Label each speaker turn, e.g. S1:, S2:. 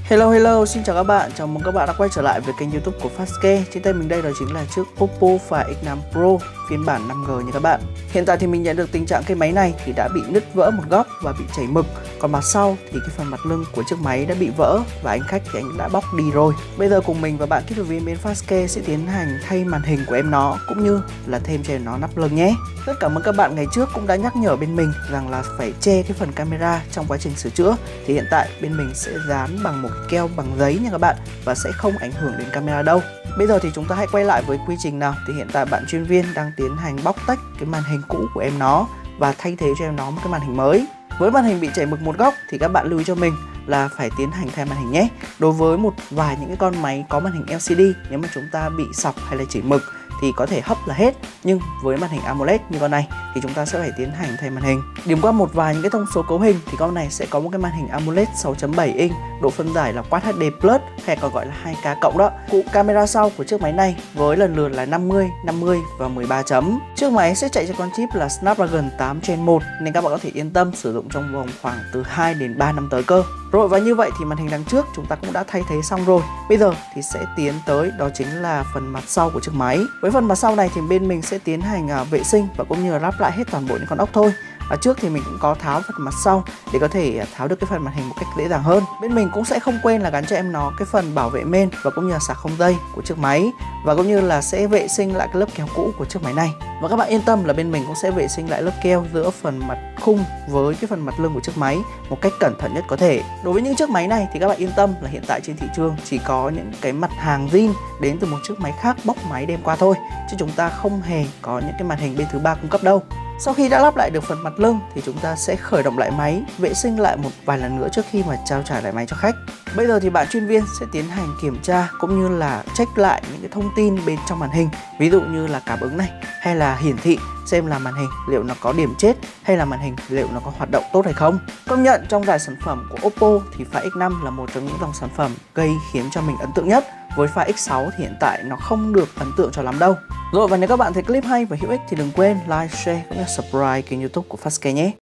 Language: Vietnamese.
S1: Hello, xin chào các bạn, chào mừng các bạn đã quay trở lại với kênh YouTube của Fastke. Trên tay mình đây đó chính là chiếc Oppo Find X5 Pro phiên bản 5G nha các bạn. Hiện tại thì mình nhận được tình trạng cái máy này thì đã bị nứt vỡ một góc và bị chảy mực. Còn mặt sau thì cái phần mặt lưng của chiếc máy đã bị vỡ và anh khách thì anh đã bóc đi rồi. Bây giờ cùng mình và bạn kỹ thuật viên bên Fastke sẽ tiến hành thay màn hình của em nó cũng như là thêm cho em nó nắp lưng nhé. Rất cảm ơn các bạn ngày trước cũng đã nhắc nhở bên mình rằng là phải che cái phần camera trong quá trình sửa chữa. Thì hiện tại bên mình sẽ dán bằng một cái keo bằng giấy nha các bạn, và sẽ không ảnh hưởng đến camera đâu. Bây giờ thì chúng ta hãy quay lại với quy trình nào. Thì hiện tại bạn chuyên viên đang tiến hành bóc tách cái màn hình cũ của em nó và thay thế cho em nó một cái màn hình mới. Với màn hình bị chảy mực một góc thì các bạn lưu ý cho mình là phải tiến hành thay màn hình nhé. Đối với một vài những cái con máy có màn hình LCD, nếu mà chúng ta bị sọc hay là chảy mực thì có thể hấp là hết, nhưng với màn hình AMOLED như con này thì chúng ta sẽ phải tiến hành thay màn hình. Điểm qua một vài những cái thông số cấu hình thì con này sẽ có một cái màn hình AMOLED 6.7 inch, độ phân giải là Quad HD Plus hay còn gọi là 2K cộng đó. Cụm camera sau của chiếc máy này với lần lượt là 50, 50 và 13 chấm. Chiếc máy sẽ chạy trên con chip là Snapdragon 8 Gen 1 nên các bạn có thể yên tâm sử dụng trong vòng khoảng từ 2 đến 3 năm tới cơ. Rồi, và như vậy thì màn hình đằng trước chúng ta cũng đã thay thế xong rồi. Bây giờ thì sẽ tiến tới đó chính là phần mặt sau của chiếc máy. Với phần mặt sau này thì bên mình sẽ tiến hành vệ sinh và cũng như là lắp lại hết toàn bộ những con ốc thôi. Trước thì mình cũng có tháo phần mặt sau để có thể tháo được cái phần màn hình một cách dễ dàng hơn. Bên mình cũng sẽ không quên là gắn cho em nó cái phần bảo vệ main và cũng như là sạc không dây của chiếc máy, và cũng như là sẽ vệ sinh lại cái lớp keo cũ của chiếc máy này. Và các bạn yên tâm là bên mình cũng sẽ vệ sinh lại lớp keo giữa phần mặt khung với cái phần mặt lưng của chiếc máy một cách cẩn thận nhất có thể. Đối với những chiếc máy này thì các bạn yên tâm là hiện tại trên thị trường chỉ có những cái mặt hàng zin đến từ một chiếc máy khác bóc máy đem qua thôi, chứ chúng ta không hề có những cái màn hình bên thứ ba cung cấp đâu. Sau khi đã lắp lại được phần mặt lưng thì chúng ta sẽ khởi động lại máy, vệ sinh lại một vài lần nữa trước khi mà trao trả lại máy cho khách. Bây giờ thì bạn chuyên viên sẽ tiến hành kiểm tra cũng như là check lại những cái thông tin bên trong màn hình, ví dụ như là cảm ứng này hay là hiển thị, xem là màn hình liệu nó có điểm chết hay là màn hình liệu nó có hoạt động tốt hay không. Công nhận trong dải sản phẩm của Oppo thì Find X5 là một trong những dòng sản phẩm gây khiến cho mình ấn tượng nhất. Với Find X6 thì hiện tại nó không được ấn tượng cho lắm đâu. Rồi, và nếu các bạn thấy clip hay và hữu ích thì đừng quên like, share cũng như subscribe kênh YouTube của Fastke nhé.